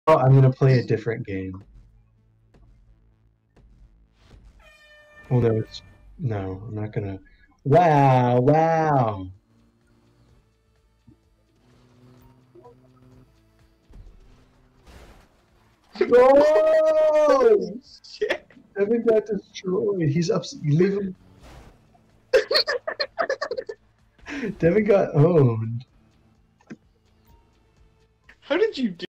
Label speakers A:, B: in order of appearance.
A: Oh, I'm gonna play a different game. Oh no, no, I'm not gonna. Wow, wow. Oh!
B: Shit.
A: Devin got destroyed. He's up. Leave him. Devin got owned.
B: How did you do